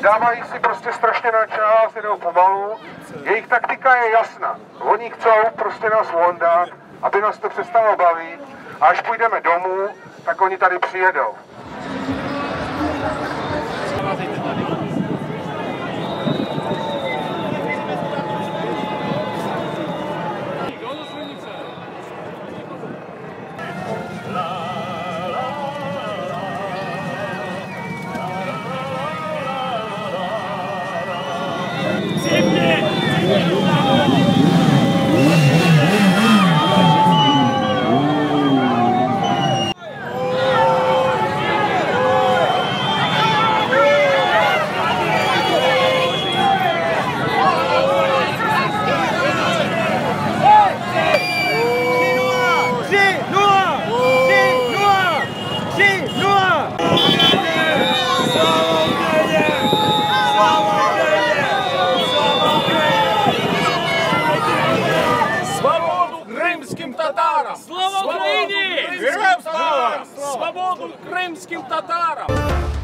dávají si prostě strašně na čas, jedou pomalu. Jejich taktika je jasná. Oni chcou prostě nás vondat, aby nás to přestalo bavit. A až půjdeme domů, tak oni tady přijedou. Слава Україні! Героям слава! Свободу кримським татарам!